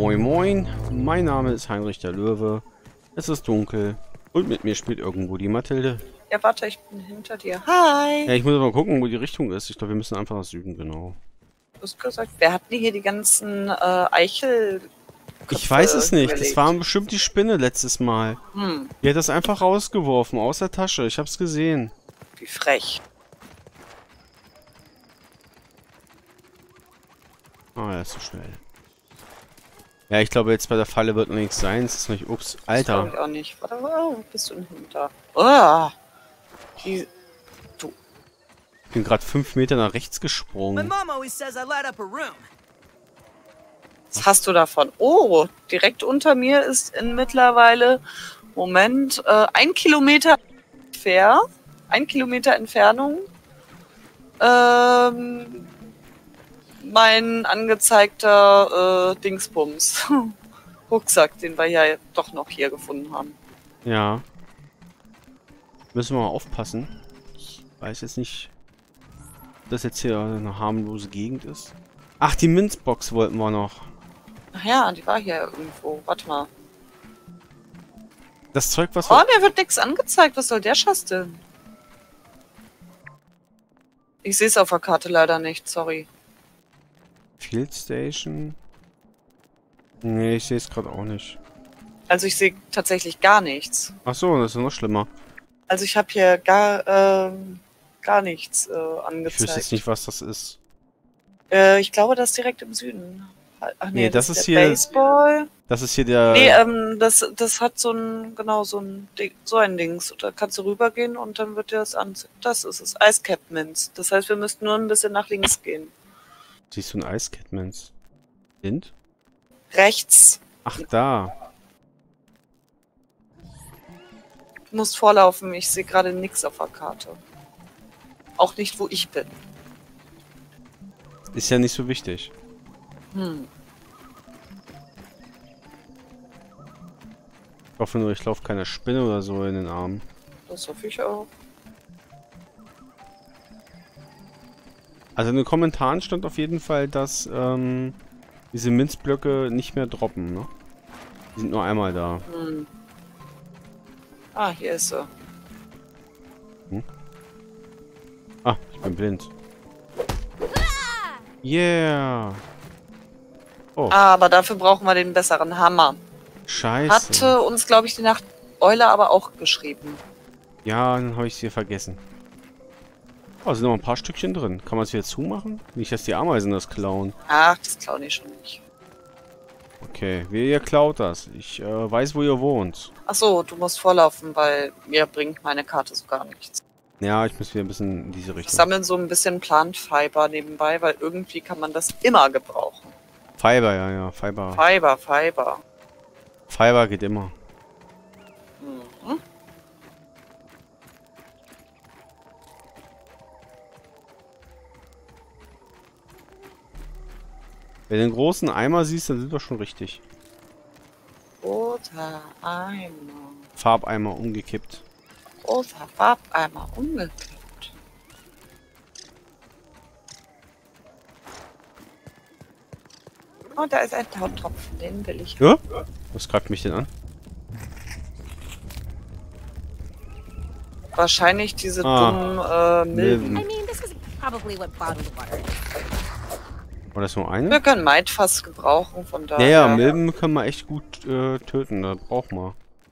Moin Moin, mein Name ist Heinrich der Löwe. Es ist dunkel und mit mir spielt irgendwo die Mathilde. Ja, warte, ich bin hinter dir. Hi! Ja, ich muss aber gucken, wo die Richtung ist. Ich glaube, wir müssen einfach nach Süden, genau. Du hast gesagt, wer hat denn hier die ganzen Eichel... Ich weiß es nicht. Das überlegt? war bestimmt die Spinne letztes Mal. Die hat das einfach rausgeworfen aus der Tasche. Ich hab's gesehen. Wie frech. Ah, er ist so schnell. Ja, ich glaube, jetzt bei der Falle wird noch nichts sein. Es ist nicht... Ups, Das Alter. glaube ich auch nicht. Warte, wo bist du denn hinter? Oh, Ich bin gerade 5 Meter nach rechts My gesprungen. mom always says I light up a room. was hast du davon? Oh, direkt unter mir ist mittlerweile... Moment, 1 Kilometer ungefähr. 1 Kilometer Entfernung. Mein angezeigter Dingsbums. Rucksack, den wir ja doch noch hier gefunden haben. Ja. Müssen wir mal aufpassen. Ich weiß jetzt nicht, ob das jetzt hier eine harmlose Gegend ist. Ach, die Münzbox wollten wir noch. Ach ja, die war hier irgendwo. Warte mal. Das Zeug, was Oh, wir... mir wird nichts angezeigt. Was soll der Schatz denn? Ich sehe es auf der Karte leider nicht, sorry. Field Station? Nee, ich sehe es gerade auch nicht. Also ich sehe tatsächlich gar nichts. Ach so, das ist noch schlimmer. Also ich habe hier gar nichts Ich wüsste angezeigt. jetzt nicht, was das ist. Ich glaube, das ist direkt im Süden. Ach Nee, das ist der hier- Baseball. Das ist hier der... Nee, das hat so ein, genau, so ein Dings. Da kannst du rübergehen und dann wird dir das anzeigen. Das ist es, Ice Cap Mints. Das heißt, wir müssten nur ein bisschen nach links gehen. Siehst du ein Eiscatmans? Sind? Rechts. Ach, da. Du musst vorlaufen, ich sehe gerade nichts auf der Karte. Auch nicht, wo ich bin. Ist ja nicht so wichtig. Ich hoffe nur, ich laufe keiner Spinne oder so in den Arm. Das hoffe ich auch. Also in den Kommentaren stand auf jeden Fall, dass diese Minzblöcke nicht mehr droppen, ne? Die sind nur einmal da. Ah, hier ist sie. Ah, ich bin blind. Yeah! Oh, Aber dafür brauchen wir den besseren Hammer. scheiße. Hatte uns, glaube ich, die Nachteule aber auch geschrieben. Ja, dann habe ich sie vergessen. Oh, sind noch ein paar Stückchen drin. Kann man es wieder zumachen? Nicht, dass die Ameisen das klauen. Ach, das klaue ich schon nicht. Okay, ihr klaut das. Ich weiß, wo ihr wohnt. Ach so, du musst vorlaufen, weil mir bringt meine Karte so gar nichts. Ja, ich muss wieder ein bisschen in diese Ich Richtung. sammle so ein bisschen Plant Fiber nebenbei, weil irgendwie kann man das immer gebrauchen. Fiber, ja, ja. Fiber. Fiber. Fiber geht immer. Mhm. Wenn du den großen Eimer siehst, dann sind wir schon richtig. Roter Eimer. Farbeimer umgekippt. Roter Farbeimer umgekippt. Oh, da ist ein Tautropfen, den will ich. Ja? Was greift mich denn an? Wahrscheinlich diese Ah, dummen Milben. Milben. I mean, this is probably what bottled water is. War das nur eine? Wir können Maitfass gebrauchen, von Ja, daher. ja, Milben können wir echt gut töten. Da braucht man.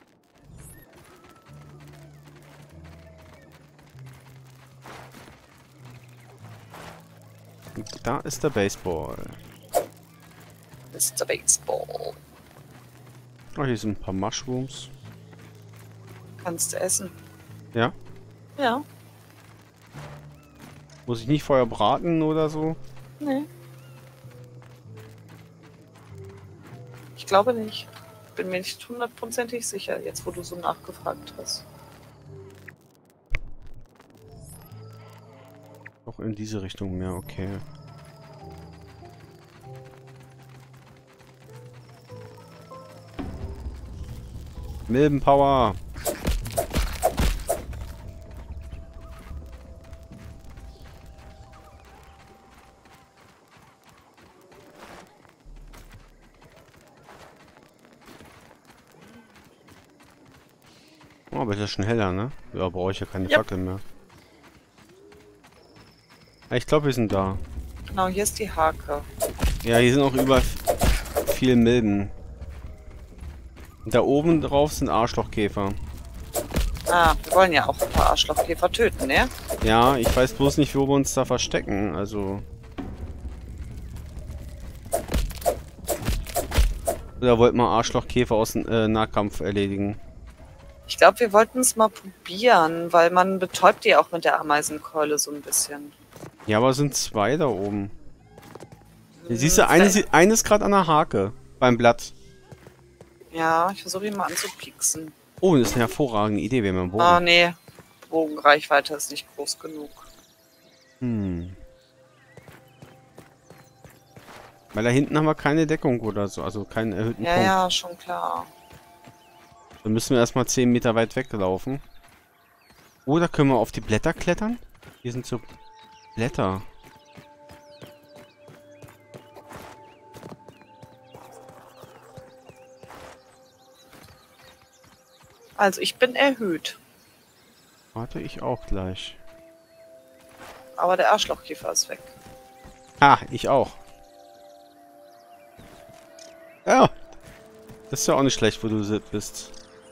Und da ist der Baseball. Mr. Baseball. Oh, hier sind ein paar Mushrooms. Kannst du essen. Ja? Ja. Muss ich nicht vorher braten oder so? Nee. Ich glaube nicht. Bin mir nicht hundertprozentig sicher, jetzt wo du so nachgefragt hast. Doch in diese Richtung mehr, okay. Milbenpower! Oh, aber ist ja schon heller, ne? Ja, brauche ich ja keine Ja. Fackel mehr. Ich glaube, wir sind da. Genau, hier ist die Hake. Ja, hier sind auch über viel Milben. Und da oben drauf sind Arschlochkäfer. Ah, wir wollen ja auch ein paar Arschlochkäfer töten, ne? Ja, ich weiß bloß nicht, wo wir uns da verstecken. Also. Oder wollten wir Arschlochkäfer aus dem Nahkampf erledigen? Ich glaube, wir wollten es mal probieren, weil man betäubt die auch mit der Ameisenkeule so ein bisschen. Ja, aber es sind zwei da oben. Hier siehst du, eine ist gerade an der Hake. Beim Blatt. Ja, ich versuche ihn mal anzupieksen. Oh, das ist eine hervorragende Idee, wenn wir einen Bogen. Oh, nee. Bogenreichweite ist nicht groß genug. Weil da hinten haben wir keine Deckung oder so, also keinen erhöhten Ja, Punkt. ja, schon klar. Dann müssen wir erstmal 10 Meter weit weglaufen. Oder können wir auf die Blätter klettern? Hier sind so Blätter. Also, ich bin erhöht. Warte, ich auch gleich. Aber der Arschlochkäfer ist weg. Ah, ich auch. Ja. Das ist ja auch nicht schlecht, wo du bist.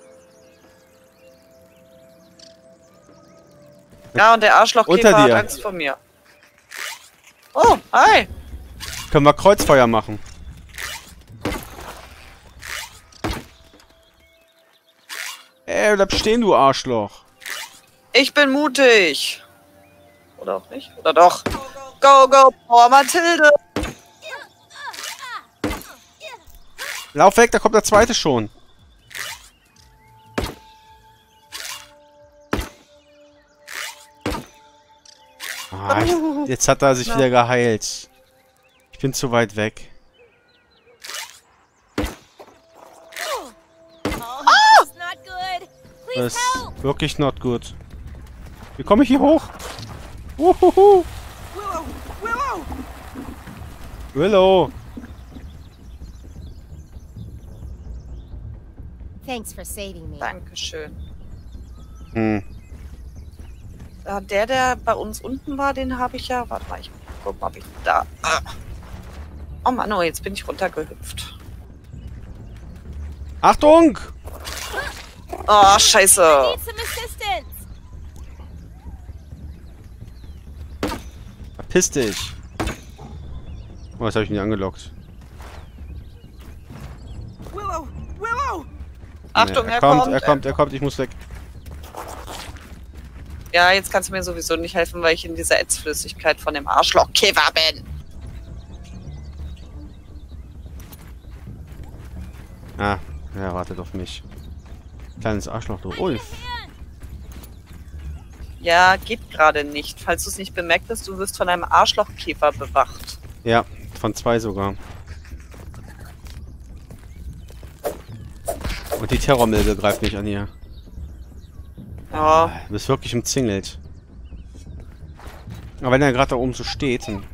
Ja, und der Unter Arschlochkäfer hat dir. Angst vor mir. Oh, hi. Können wir Kreuzfeuer machen? Ey, bleib stehen, du Arschloch. Ich bin mutig. Oder auch nicht? Oder doch? Go, go, Power Mathilde. Lauf weg, da kommt der zweite schon. Ah, jetzt hat er sich wieder geheilt. Ich bin zu weit weg. Oh, this is not good. Please Das help. ist wirklich not good. Wie komme ich hier hoch? Uhuhu. Willow. Thanks for saving me. Dankeschön. Hm. Der bei uns unten war, den habe ich ja. Warte mal, ich guck mal, ob ich da. Ah. Oh Mann, oh, jetzt bin ich runtergehüpft. Achtung! Oh, scheiße. Need some assistance. Verpiss dich. Oh, jetzt habe ich mich angelockt. Achtung, Nee, er kommt. er kommt, ich muss weg. Ja, jetzt kannst du mir sowieso nicht helfen, weil ich in dieser Ätzflüssigkeit von dem Arschlochkäfer bin. Ah, er wartet auf mich. Kleines Arschloch, du Ulf. Ja, geht gerade nicht. Falls du es nicht bemerkt hast, du wirst von einem Arschlochkäfer bewacht. Ja, von 2 sogar. Und die Terrormilbe greift mich an hier. Ja, Du bist wirklich umzingelt. Aber wenn er gerade da oben so steht, dann...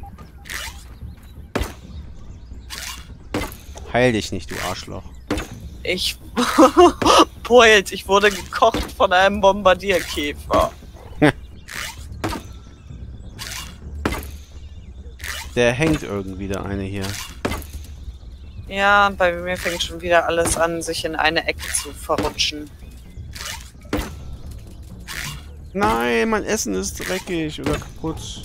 Heil dich nicht, du Arschloch. ich... Beult, ich wurde gekocht von einem Bombardierkäfer. Der hängt irgendwie, der eine hier. Ja, bei mir fängt schon wieder alles an, sich in eine Ecke zu verrutschen. Nein, mein Essen ist dreckig oder kaputt.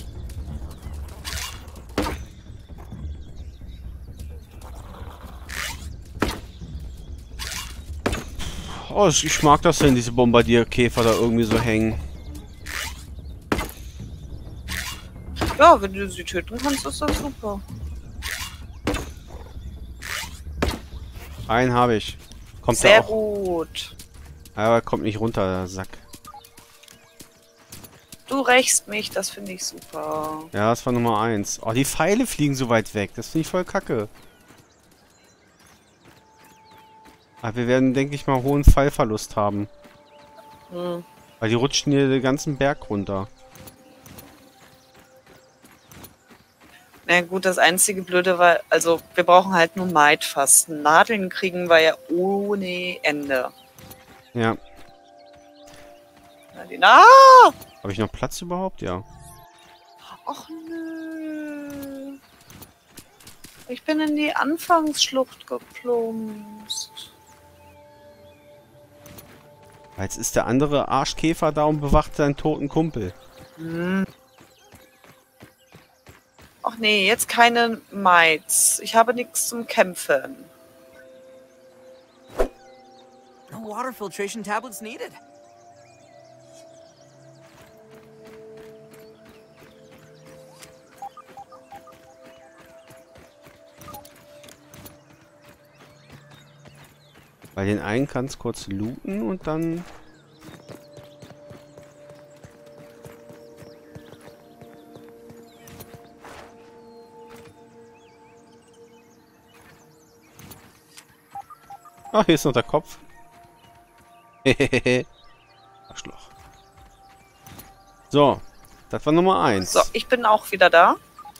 Oh, ich mag das, wenn diese Bombardierkäfer da irgendwie so hängen. Ja, wenn du sie töten kannst, ist das super. Einen habe ich. Kommt Sehr der auch. gut. Aber kommt nicht runter, der Sack. Du rächst mich, das finde ich super. Ja, das war Nummer 1. Oh, die Pfeile fliegen so weit weg. Das finde ich voll kacke. Aber wir werden, denke ich mal, hohen Pfeilverlust haben. Hm. Weil die rutschen hier den ganzen Berg runter. Na gut, das einzige Blöde war, also wir brauchen halt nur Maidfasten. Nadeln kriegen wir ja ohne Ende. Ja. Ah! Habe ich noch Platz überhaupt? Ja. Ach nö. Ich bin in die Anfangsschlucht geplumpst. Jetzt ist der andere Arschkäfer da und bewacht seinen toten Kumpel. Ach nee, jetzt keine Mites. Ich habe nichts zum Kämpfen. No water filtration tablets needed. Bei den einen kannst kurz looten und dann... Ah, hier ist noch der Kopf. Hehehe. Arschloch. So, das war Nummer 1. So, ich bin auch wieder da.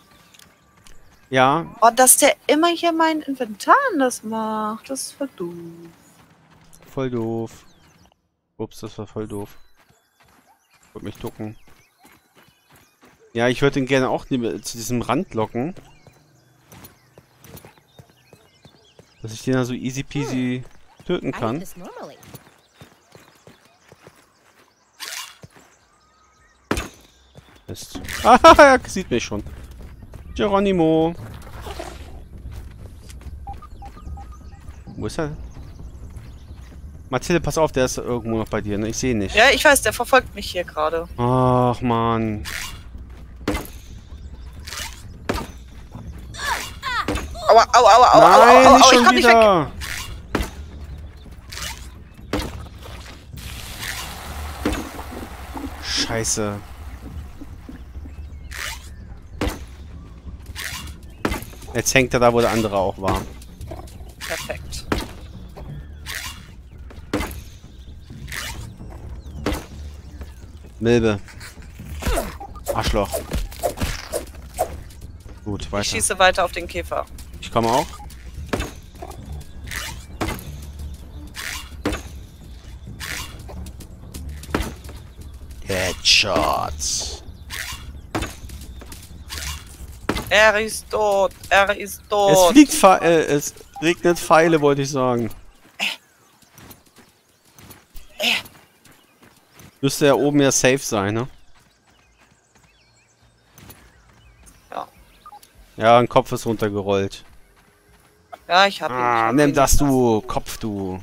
Ja, Oh, dass der immer hier mein Inventar anders macht. Das ist voll doof. voll doof. Ups, das war voll doof. Ich wollte mich ducken. Ja, ich würde ihn gerne auch zu diesem Rand locken. Dass ich den da so easy peasy töten I eat kann. this normally. Mist. Ah, er sieht mich schon. Geronimo. Wo ist er? Mathilde, pass auf, der ist irgendwo noch bei dir, ne? Ich sehe ihn nicht. Ja, ich weiß, der verfolgt mich hier gerade. Ach, Mann. Aua, aua, aua, aua, Nein, aua, aua, nicht ich schon komm nicht weg. wieder. Scheiße. Jetzt hängt er da, wo der andere auch war. Perfekt. Milbe. Arschloch. Gut, Ich weiter. schieße weiter auf den Käfer. Ich komme auch. Headshots. Er ist tot. Er ist tot. Es fliegt es regnet Pfeile, wollte ich sagen. Müsste ja oben ja safe sein, ne? Ja. Ja, ein Kopf ist runtergerollt. Ja, ich hab ihn. Ah, nimm das, du Kopf, du.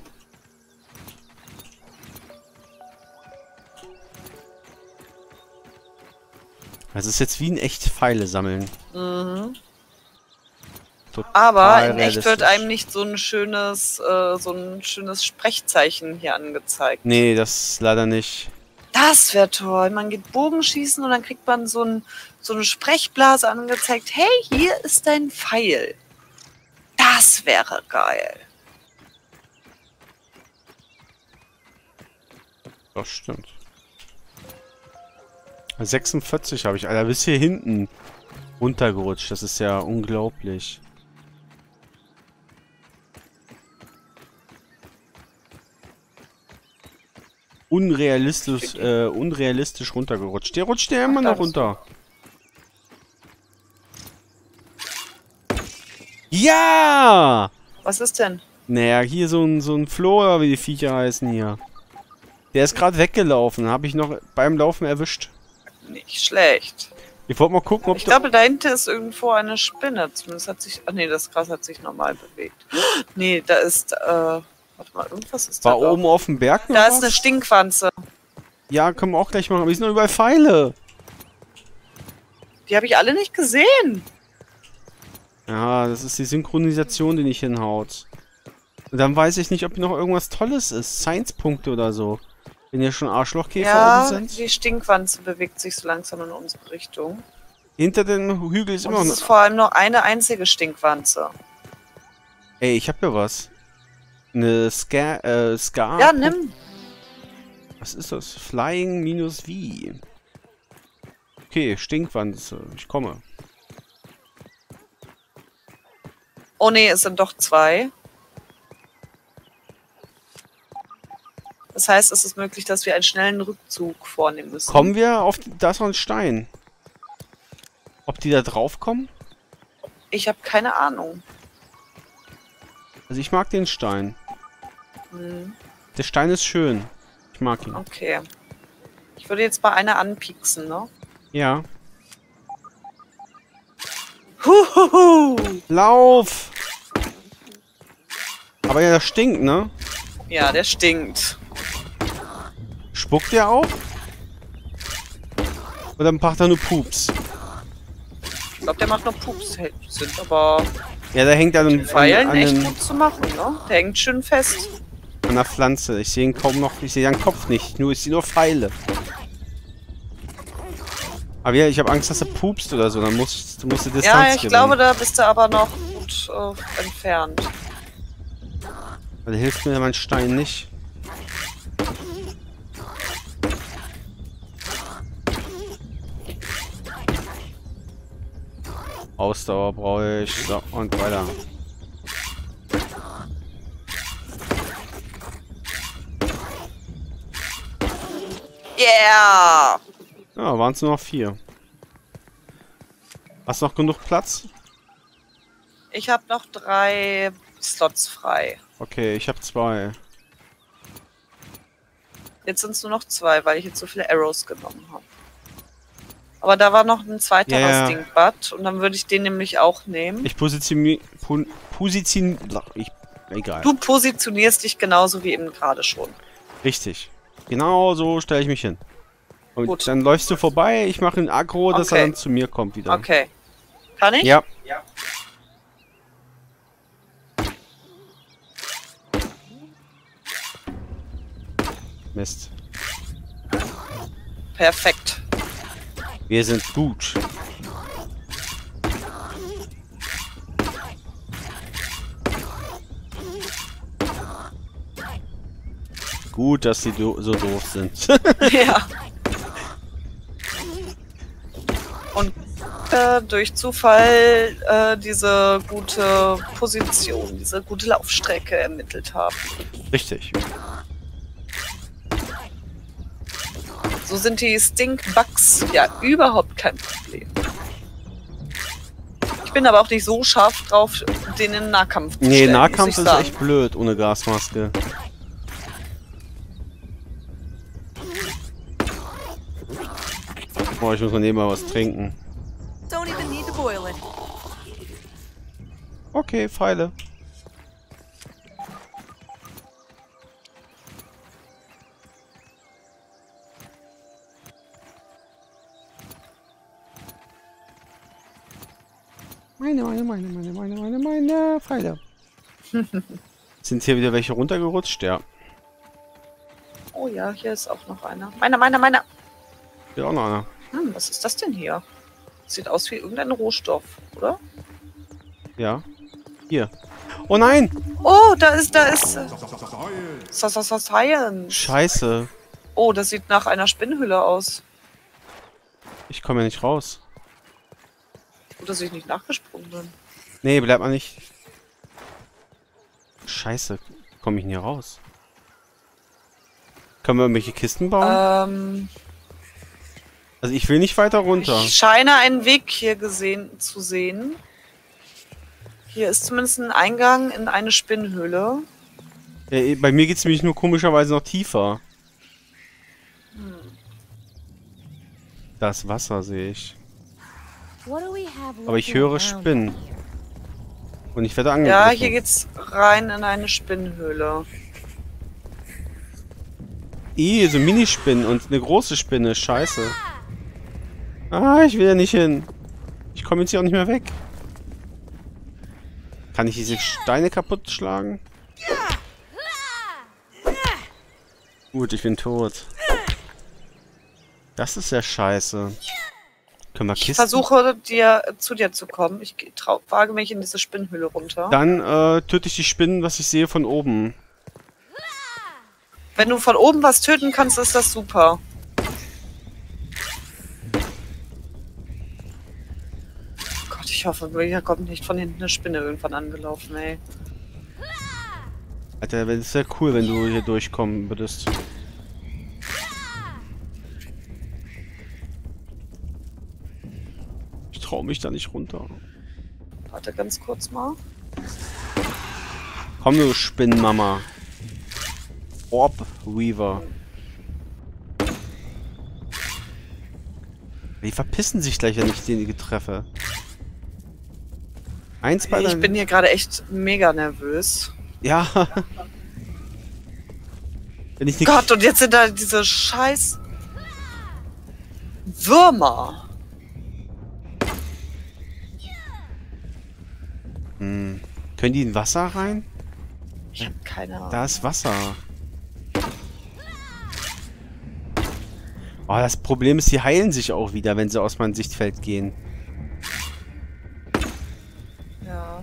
Das ist jetzt wie ein echt Pfeile sammeln. Mhm. Total Aber in echt realistisch. wird einem nicht so ein schönes Sprechzeichen hier angezeigt. Nee, das leider nicht. Das wäre toll. Man geht Bogenschießen und dann kriegt man so eine Sprechblase angezeigt. Hey, hier ist dein Pfeil. Das wäre geil. Das stimmt. 46 habe ich. Alter, bis hier hinten runtergerutscht. Das ist ja unglaublich. Unrealistisch runtergerutscht. Der rutscht ja immer noch runter. Ja! Was ist denn? Naja, hier so ein Floh, oder wie die Viecher heißen hier. Der ist gerade weggelaufen. Habe ich noch beim Laufen erwischt. Nicht schlecht. Ich wollte mal gucken, ob Ich glaube, da hinten ist irgendwo eine Spinne. Zumindest hat sich... Ach nee, das Gras hat sich normal bewegt. Nee, da ist... warte mal, irgendwas ist da war doch. oben auf dem Berg noch Da was? ist eine Stinkwanze. Ja, können wir auch gleich machen. Aber hier sind noch überall Pfeile. Die habe ich alle nicht gesehen. Ja, das ist die Synchronisation, die nicht hinhaut. Und dann weiß ich nicht, ob noch irgendwas Tolles ist. Science-Punkte oder so. Wenn hier schon Arschlochkäfer Ja, oben sind. die Stinkwanze bewegt sich so langsam in unsere Richtung. Hinter dem Hügel ist Und immer es noch... ist vor allem nur eine einzige Stinkwanze. Ey, ich hab ja was. Eine Scar... Ja, nimm. Was ist das? Flying minus V. Okay, Stinkwanze. Ich komme. Oh nee, es sind doch zwei. Das heißt, es ist möglich, dass wir einen schnellen Rückzug vornehmen müssen. Kommen wir auf... Da ist noch ein Stein. Ob die da drauf kommen? Ich habe keine Ahnung. Also ich mag den Stein. Hm, Der Stein ist schön. Ich mag ihn. okay. Ich würde jetzt bei einer anpieksen, ne? Ja. Huhuhu. Lauf! Aber ja, das stinkt, ne? Ja, der stinkt. Spuckt der auch? Oder macht er nur Pups? Ich glaube, der macht noch Pups. Sind aber Ja, der hängt an, die Pfeilen an, echt gut zu machen, ne? Der hängt schön fest. an der Pflanze. Ich sehe ihn kaum noch. Ich sehe seinen Kopf nicht. Ich sehe nur Pfeile. Aber ja, ich habe Angst, dass er pupst oder so. Dann musst du Distanz Ja, ich gewinnen. glaube, da bist du aber noch gut entfernt. Weil hilft mir mein Stein nicht. Ausdauer brauche ich. So, und weiter. Yeah! Ja, waren es nur noch 4. Hast du noch genug Platz? Ich habe noch 3 Slots frei. Okay, ich habe 2. Jetzt sind es nur noch 2, weil ich jetzt so viele Arrows genommen habe. Aber da war noch ein zweiter Ja. Stingbad und dann würde ich den nämlich auch nehmen. Ich egal. Du positionierst dich genauso wie eben gerade schon. Richtig. Genau so stelle ich mich hin. Und Gut. dann läufst du vorbei, ich mache ein Aggro, dass er Okay. dann zu mir kommt wieder. Okay. Kann ich? Ja. Mist. Perfekt. Wir sind gut. Gut, dass die so doof sind. Ja. Und durch Zufall diese gute Position, diese gute Laufstrecke ermittelt haben. Richtig. So sind die Stinkbugs ja überhaupt kein Problem. Ich bin aber auch nicht so scharf drauf, den in Nahkampf zu Nee, stellen, Nahkampf muss ich ist sagen. echt blöd ohne Gasmaske. Boah, ich muss mal nebenbei was trinken. Don't even need to boil it. Okay, Pfeile. Meine Pfeile. Sind hier wieder welche runtergerutscht? Ja. Oh ja, hier ist auch noch einer. Meiner. Hier auch noch einer. Was ist das denn hier? Sieht aus wie irgendein Rohstoff, oder? Ja. Hier. Oh nein! Oh, da ist Science. Scheiße. Oh, das sieht nach einer Spinnhülle aus. Ich komme ja nicht raus. Gut, dass ich nicht nachgesprungen bin. Nee, bleib mal nicht. Scheiße. Komme ich denn hier raus? Können wir irgendwelche Kisten bauen? Also ich will nicht weiter runter. Ich scheine einen Weg hier zu sehen. Hier ist zumindest ein Eingang in eine Spinnhöhle. Ja, bei mir geht es nämlich nur komischerweise noch tiefer. Das Wasser sehe ich. What do we have Aber ich looking höre around Spinnen. here? Und ich werde angegriffen. Ja, hier geht's rein in eine Spinnhöhle. So Minispinnen und eine große Spinne. Scheiße. Ah, ich will ja nicht hin. Ich komme jetzt hier auch nicht mehr weg. Kann ich diese Steine kaputt schlagen? Gut, ich bin tot. Das ist ja scheiße. Können wir Ich Kisten? versuche zu dir zu kommen. Ich wage mich in diese Spinnhöhle runter. Dann töte ich die Spinnen, was ich sehe, von oben. Wenn du von oben was töten kannst, ist das super. Gott, ich hoffe, hier kommt nicht von hinten eine Spinne irgendwann angelaufen, ey. Alter, das wäre cool, wenn du hier durchkommen würdest. Ich traue mich da nicht runter. Warte ganz kurz mal. Komm, du Spinnenmama. Orb Weaver. Die verpissen sich gleich, wenn ich den treffe. Eins bei Ich bin hier gerade echt mega nervös. Ja. Wenn ich nicht... Gott, und jetzt sind da diese scheiß Würmer. Hm. Können die in Wasser rein? Ich hab keine Ahnung. Da ist Wasser. Oh, das Problem ist, sie heilen sich auch wieder, wenn sie aus meinem Sichtfeld gehen. Ja.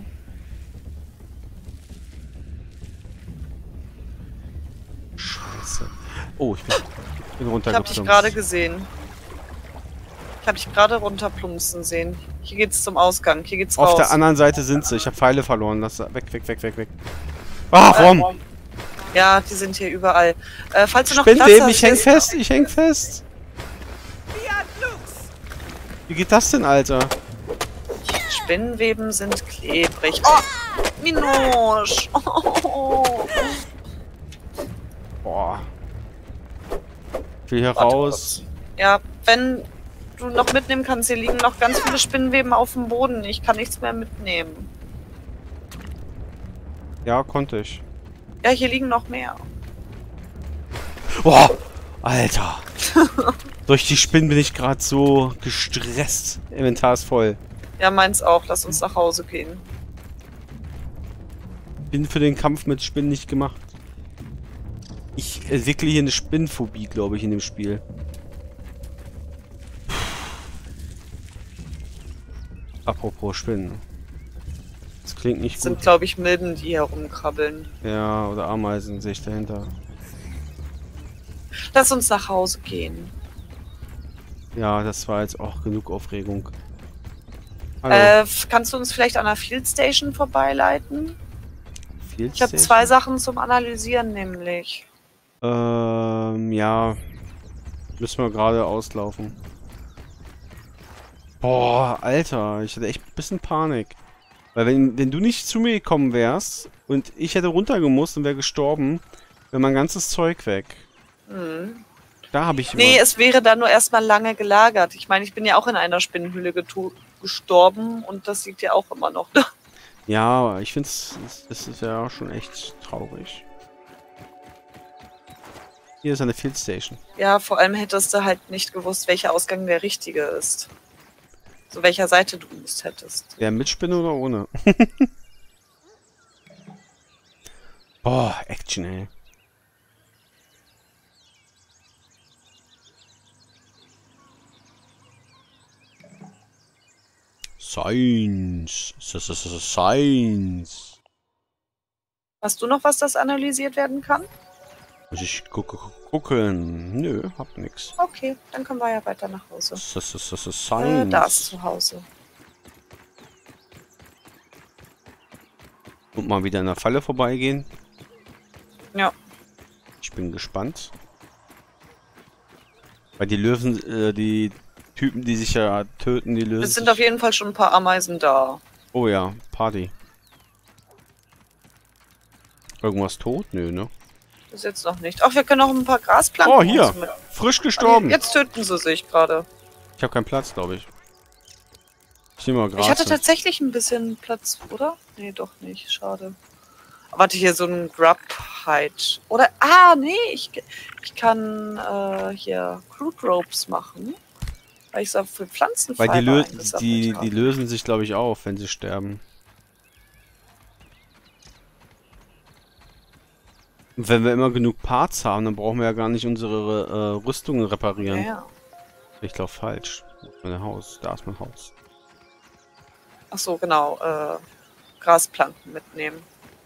Scheiße. Oh, ich bin Ich hab dich runtergeplumpst. gerade gesehen. Ich hab dich gerade runterplumpsen sehen. Hier geht's zum Ausgang. Hier geht's raus. Auf der anderen Seite sind sie. Ich habe Pfeile verloren. Lass weg, weg, weg, weg, weg. Ah, warum? Ja, die sind hier überall. Falls du noch Spinnweben, hast, ich häng ist- fest, ich häng fest. Wie geht das denn, Alter? Spinnweben sind klebrig. Oh! Minosch! Oh. Boah. Ich will hier Warte raus. kurz. Ja, wenn du noch mitnehmen kannst, hier liegen noch ganz viele Spinnweben auf dem Boden. Ich kann nichts mehr mitnehmen. Ja, konnte ich. Ja, hier liegen noch mehr. Boah, Alter. Durch die Spinnen bin ich gerade so gestresst. Inventar ist voll. Ja, meins auch. Lass uns nach Hause gehen. Bin für den Kampf mit Spinnen nicht gemacht. Ich entwickle hier eine Spinnenphobie, glaube ich, in dem Spiel. Apropos Spinnen. Das klingt nicht Das sind, gut. glaube ich, Milben, die hier rumkrabbeln. Ja, oder Ameisen sehe ich dahinter. Lass uns nach Hause gehen. Ja, das war jetzt auch genug Aufregung. Hallo. Kannst du uns vielleicht an der Field Station vorbeileiten? Field Ich habe Station? 2 Sachen zum Analysieren, nämlich. Ja. Müssen wir gerade auslaufen. Boah, Alter, ich hatte echt ein bisschen Panik. Weil wenn du nicht zu mir gekommen wärst und ich hätte runtergemusst und wäre gestorben, wäre mein ganzes Zeug weg. Hm. Da habe ich Nee, es wäre dann nur erstmal lange gelagert. Ich meine, ich bin ja auch in einer Spinnenhülle gestorben und das liegt ja auch immer noch da. Ja, ich finde es ist ja schon echt traurig. Hier ist eine Field Station. Ja, vor allem hättest du halt nicht gewusst, welcher Ausgang der richtige ist. Zu welcher Seite du Lust hättest. Ja, mit Spinne oder ohne? Boah, Action, ey. Science. Science. Hast du noch was, das analysiert werden kann? Muss ich gucken? Nö, hab nix. Okay, dann können wir ja weiter nach Hause. Science. Da ist zu Hause. Und mal wieder in der Falle vorbeigehen. Ja. Ich bin gespannt. Weil die Löwen, die Typen, die sich ja töten, die lösen Es sind sich- auf jeden Fall schon ein paar Ameisen da. Oh ja, Party. Irgendwas tot? Nö, ne? Bis jetzt noch nicht. Ach, wir können noch ein paar Grasplanken. Oh, hier. uns mit- Frisch gestorben. Jetzt töten sie sich gerade. Ich habe keinen Platz, glaube ich. Ich nehme mal Gras. Ich hatte mit. tatsächlich ein bisschen Platz, oder? Nee, doch nicht. Schade. Warte, hier so ein Grub-Hide. Oder, nee, ich kann hier Crude Ropes machen. Weil ich so für Pflanzen Weil die lösen sich, glaube ich, auf, wenn sie sterben. Und wenn wir immer genug Parts haben, dann brauchen wir ja gar nicht unsere Rüstungen reparieren. Ja. Ich glaube falsch. Mein Haus, da ist mein Haus. Ach so, genau. Grasplanken mitnehmen.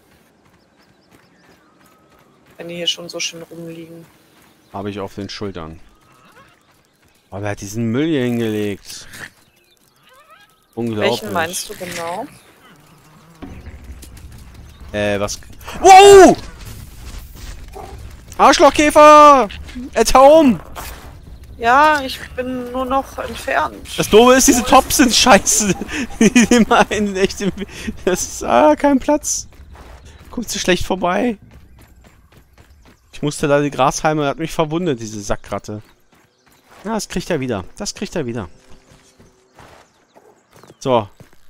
Wenn die hier schon so schön rumliegen. Habe ich auf den Schultern. Aber wer hat diesen Müll hier hingelegt? Unglaublich. Welchen meinst du genau? Was? Wow! Arschlochkäfer! At home! Ja, ich bin nur noch entfernt. Das Doofe ist, diese Tops sind scheiße. Die nehmen einen echt im... Das ist... kein Platz. Kommt so schlecht vorbei. Ich musste da die Grashalme, hat mich verwundet, diese Sackratte. Ja, das kriegt er wieder. Das kriegt er wieder. So.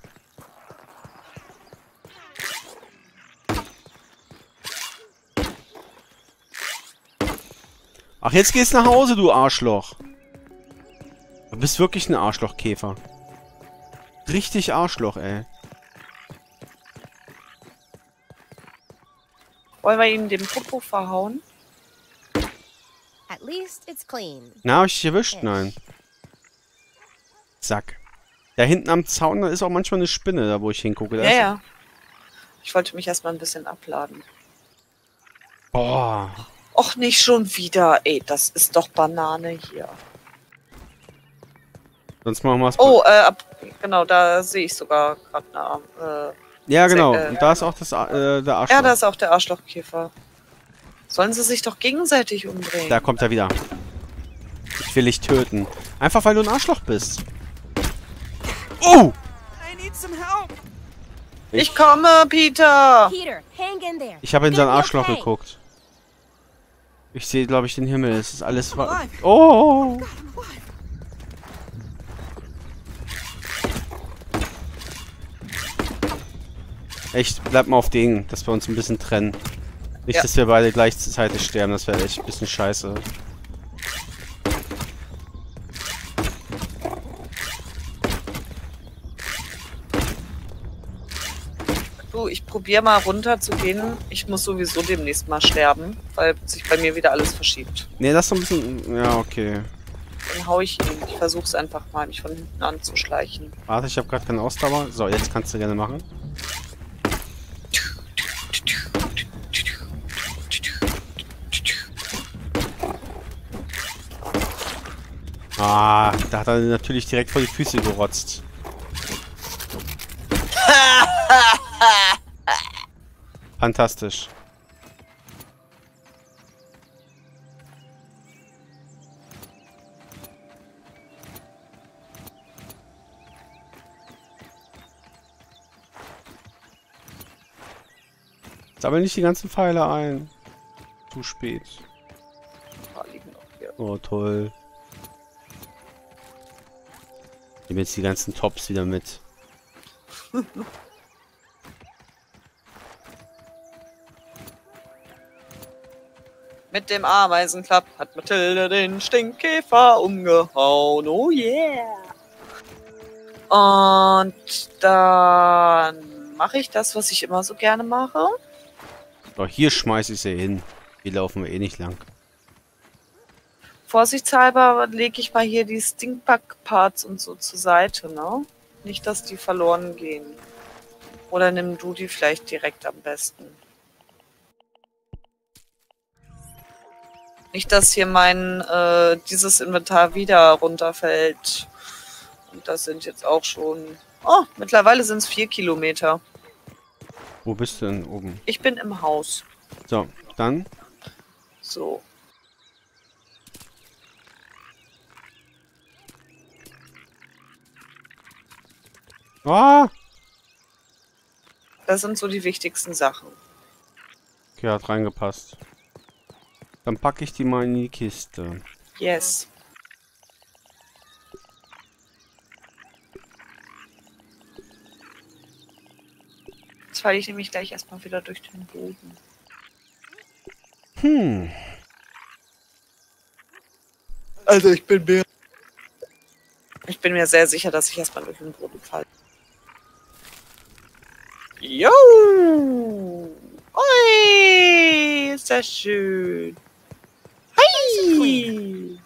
Ach, jetzt gehst du nach Hause, du Arschloch. Du bist wirklich ein Arschlochkäfer. Richtig Arschloch, ey. Wollen wir ihm den Popo verhauen? At least it's clean. Na, hab ich dich erwischt? Nein. Zack. Da hinten am Zaun, da ist auch manchmal eine Spinne, da wo ich hingucke. Ja, ja. Ich wollte mich erstmal ein bisschen abladen. Boah. Och, nicht schon wieder. Ey, das ist doch Banane hier. Sonst machen wir es. Oh, genau, da sehe ich sogar gerade eine... ja, genau. Und da ist auch das, der Arschloch. Ja, da ist auch der Arschlochkäfer. Sollen sie sich doch gegenseitig umbringen? Da kommt er wieder. Ich will dich töten. Einfach weil du ein Arschloch bist. Oh! I need some help. Ich komme, Peter! Peter, hang in there. Ich habe in It's sein gonna be Arschloch okay. geguckt. Ich sehe, glaube ich, den Himmel. Es ist alles... Oh! Echt, bleib mal auf den, dass wir uns ein bisschen trennen. Nicht, Ja. dass wir beide gleichzeitig sterben. Das wäre echt ein bisschen scheiße. Du, ich probiere mal runter zu gehen. Ich muss sowieso demnächst mal sterben, weil sich bei mir wieder alles verschiebt. Nee, das ist so ein bisschen... Ja, okay. Dann hau ich ihn. Ich versuche es einfach mal, mich von hinten anzuschleichen. Warte, ich habe gerade keine Ausdauer. So, jetzt kannst du gerne machen. Ah, da hat er natürlich direkt vor die Füße gerotzt. Fantastisch. Sammel nicht die ganzen Pfeile ein. Zu spät. Liegen noch hier. Oh, toll. Ich nehme jetzt die ganzen Tops wieder mit. Mit dem Ameisenklapp hat Mathilde den Stinkkäfer umgehauen. Oh yeah! Und dann mache ich das, was ich immer so gerne mache. So, hier schmeiße ich sie hin. Die laufen wir eh nicht lang. Vorsichtshalber lege ich mal hier die Stinkbug-Parts und so zur Seite, ne? Nicht, dass die verloren gehen. Oder nimm du die vielleicht direkt am besten. Nicht, dass hier mein dieses Inventar wieder runterfällt. Und das sind jetzt auch schon... Oh, mittlerweile sind es 4 Kilometer. Wo bist du denn oben? Ich bin im Haus. So, dann. So. Ah! Das sind so die wichtigsten Sachen. Okay, hat reingepasst. Dann packe ich die mal in die Kiste. Yes. Jetzt falle ich nämlich gleich erstmal wieder durch den Boden. Also ich bin mir sehr sicher, dass ich erstmal durch den Boden falle. Jo! Ui! Ist das schön. Hi!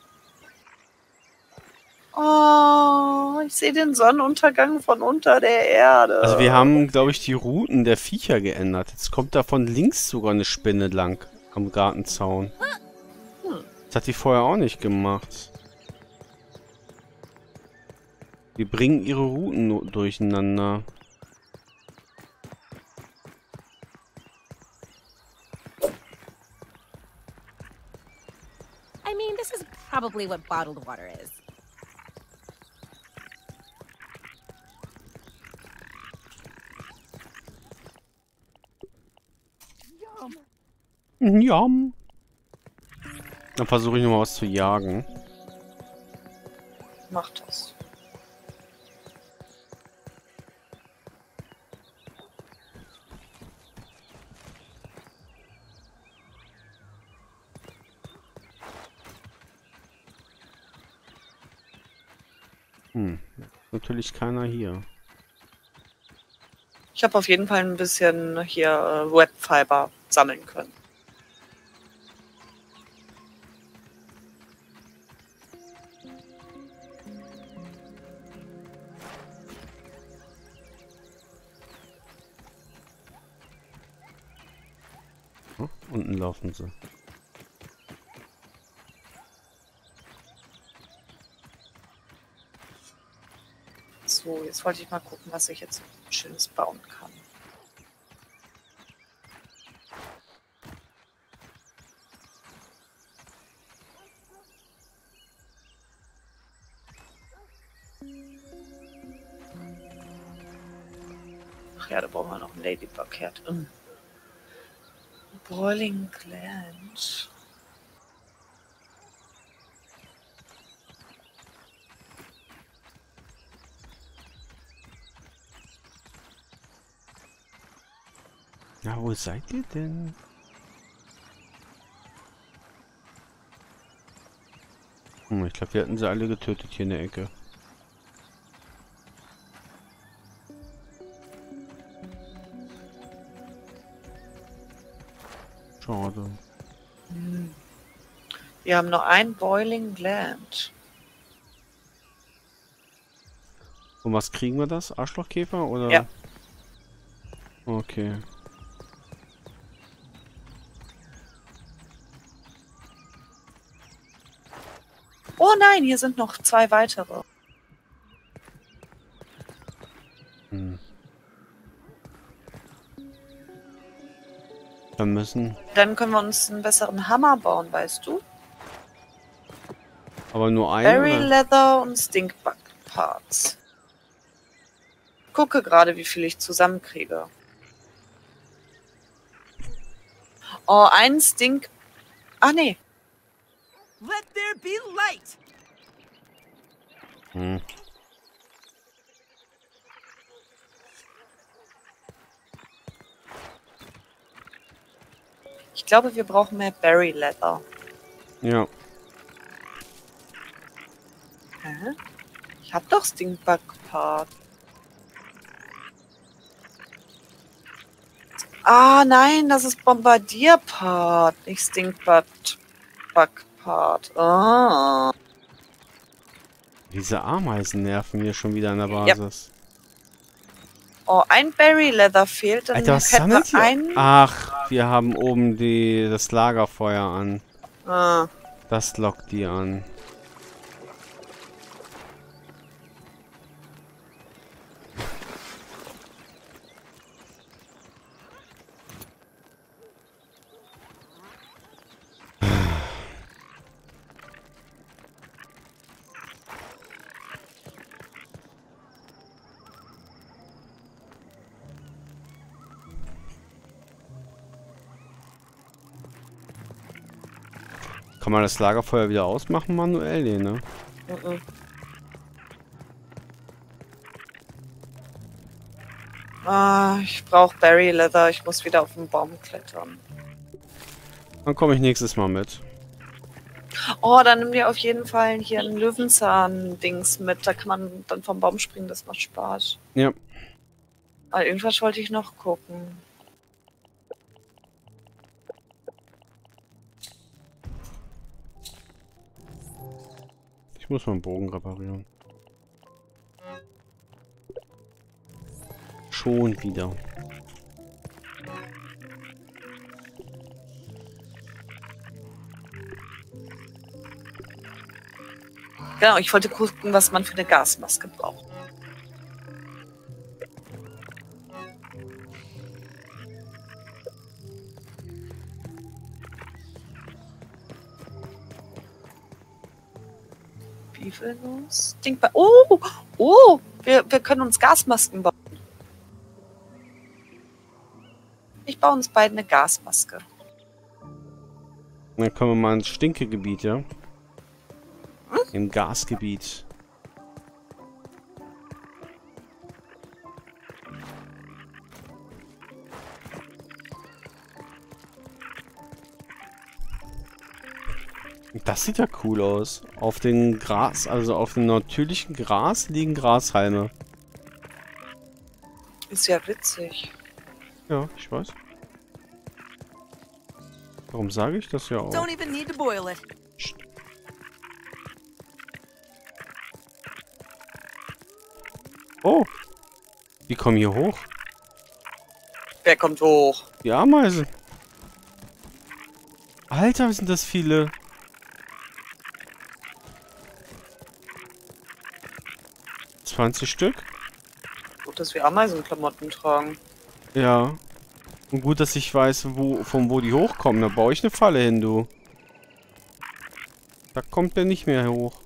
Oh, ich sehe den Sonnenuntergang von unter der Erde. Also wir haben, glaube ich, die Routen der Viecher geändert. Jetzt kommt da von links sogar eine Spinne lang am Gartenzaun. Das hat die vorher auch nicht gemacht. Die bringen ihre Routen durcheinander. probably what bottled water is. Ja. Dann versuche ich nochmal was zu jagen. Mach das. Natürlich keiner hier. Ich habe auf jeden Fall ein bisschen hier Webfiber sammeln können. Oh, unten laufen sie. So, jetzt wollte ich mal gucken, was ich jetzt Schönes bauen kann. Ach ja, da brauchen wir noch ein Ladybug-Herd. Boiling Gland. Na, wo seid ihr denn? Ich glaube, wir hatten sie alle getötet hier in der Ecke. Schade. Wir haben nur ein Boiling Gland. Und was kriegen wir das? Arschlochkäfer oder? Ja. Okay. Oh nein, hier sind noch 2 weitere. Dann müssen. Dann können wir uns einen besseren Hammer bauen, weißt du? Aber nur ein. Berry Oder? Leather und Stinkbug Parts. Gucke gerade, wie viel ich zusammenkriege. Oh, ein Stink... Ach nee. Let there be light! Ich glaube, wir brauchen mehr Berry Leather. Ja. Hä? Ich hab doch Stinkbug Part. Ah, nein, das ist Bombardier Part, nicht Stinkbug Part. Ah. Diese Ameisen nerven mir schon wieder an der Basis. Oh, ein Berry Leather fehlt. Dann Alter, was hätten sammelt wir ihr? einen. Ach, wir haben oben das Lagerfeuer an. Ah. Das lockt die an. Kann man das Lagerfeuer wieder ausmachen manuell? Nee, ne? Mhm. Ah, ich brauche Berry Leather. Ich muss wieder auf den Baum klettern. Dann komme ich nächstes Mal mit. Oh, dann nimm dir auf jeden Fall hier ein Löwenzahn-Dings mit. Da kann man dann vom Baum springen. Das macht Spaß. Ja. Aber irgendwas wollte ich noch gucken. Ich muss meinen Bogen reparieren. Schon wieder. Genau, ich wollte gucken, was man für eine Gasmaske braucht. Zwiefellos. Denkbar. Oh! Oh! Wir können uns Gasmasken bauen. Ich baue uns beide eine Gasmaske. Dann kommen wir mal ins Stinkegebiet, ja? Im Gasgebiet. Das sieht ja cool aus. Auf dem Gras, also auf dem natürlichen Gras liegen Grashalme. Ist ja witzig. Ja, ich weiß. Warum sage ich das ja auch? Don't even need to boil it. Psst. Oh, die kommen hier hoch. Wer kommt hoch? Die Ameisen. Alter, sind das viele. Stück? Gut, dass wir Ameisenklamotten tragen. Ja. Und gut, dass ich weiß, von wo die hochkommen. Da baue ich eine Falle hin, du. Da kommt der nicht mehr hoch.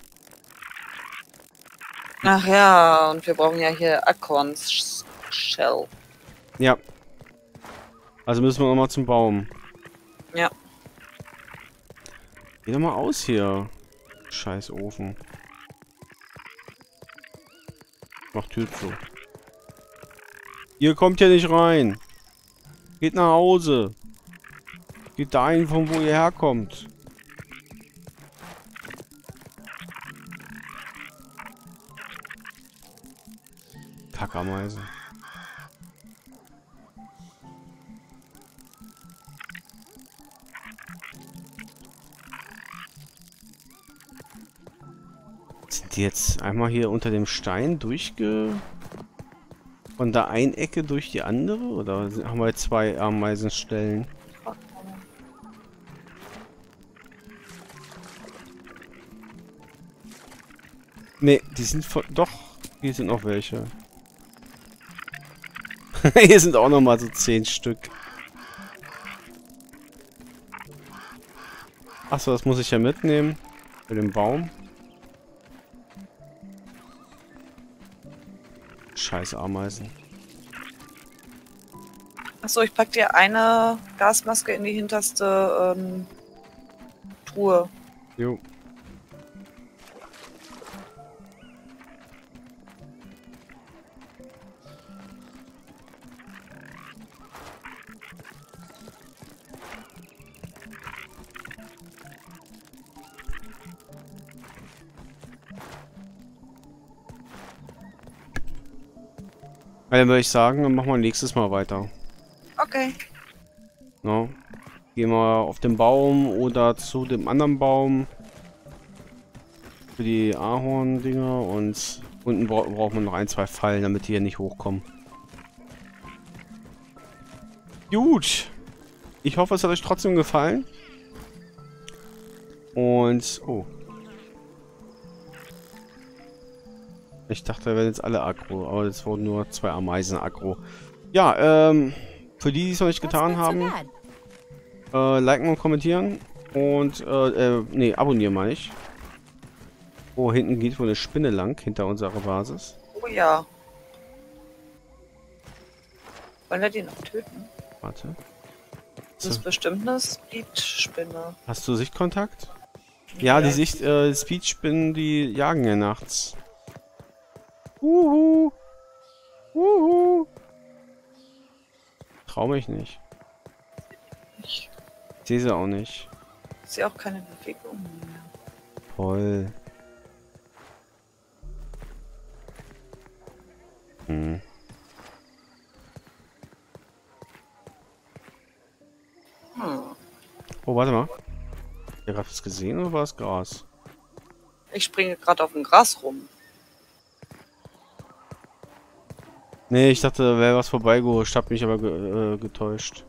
Ach ja, und wir brauchen ja hier Acorns Shell. Ja. Also müssen wir nochmal zum Baum. Ja. Geh doch mal aus hier. Scheiß Ofen. Mach Tür zu. Ihr kommt ja nicht rein. Geht nach Hause. Geht dahin, von wo ihr herkommt. Kackameisen. Sind die jetzt einmal hier unter dem Stein von der einen Ecke durch die andere? Oder haben wir jetzt zwei Ameisenstellen? Ne, die sind von... Doch, hier sind noch welche. Hier sind auch noch mal so 10 Stück. Achso, das muss ich ja mitnehmen. Für den Baum. Scheiß Ameisen. Achso, ich pack dir eine Gasmaske in die hinterste Truhe. Jo. Dann würde ich sagen, dann machen wir nächstes Mal weiter. Okay. No. Gehen wir auf den Baum oder zu dem anderen Baum. Für die Ahorn-Dinger und unten braucht man noch 1, 2 Fallen, damit die hier nicht hochkommen. Gut. Ich hoffe, es hat euch trotzdem gefallen. Und... Oh. Ich dachte, wir werden jetzt alle aggro, aber es wurden nur 2 Ameisen aggro. Ja, für die es noch nicht getan haben, liken und kommentieren und, nee, abonnieren meine ich. Oh, hinten geht wohl eine Spinne lang, hinter unserer Basis. Oh ja. Wollen wir die noch töten? Warte. Das ist bestimmt eine Speed-Spinne. Hast du Sichtkontakt? Ja, die Speed-Spinnen, die jagen ja nachts. Uhu. Uhu. Trau mich nicht. Ich Sehe sie auch nicht. sehe auch keine Bewegung mehr. Toll. Hm. Oh, warte mal. Habt ihr gerade was gesehen oder war es Gras? Ich springe gerade auf dem Gras rum. Nee, ich dachte, da wäre was vorbeigehuscht, hab mich aber getäuscht.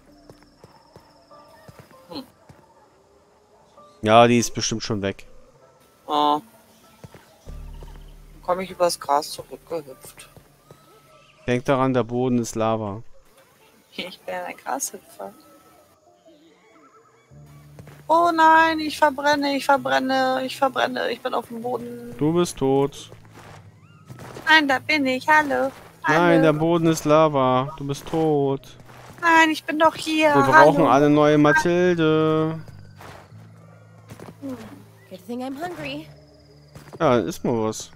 Ja, die ist bestimmt schon weg. Oh. Dann komme ich übers Gras zurückgehüpft. Denk daran, der Boden ist Lava. Ich bin ein Grashüpfer. Oh nein, ich verbrenne, ich verbrenne, ich verbrenne. Ich bin auf dem Boden. Du bist tot. Nein, da bin ich. Hallo. Nein, der Hallo. Boden ist Lava. Du bist tot. Nein, ich bin doch hier. Wir brauchen Hallo. eine neue Mathilde. Good thing I'm hungry. Ja, ist mal was.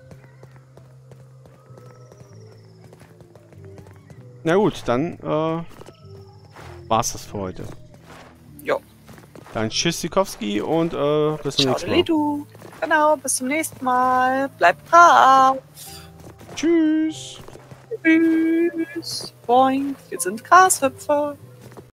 Na gut, dann war's das für heute. Jo. Dann tschüss, Sikowski, und bis zum nächsten Mal. Ciao, genau, bis zum nächsten Mal. Bleibt brav. Tschüss. Tschüss. Boing. Wir sind Grashüpfer.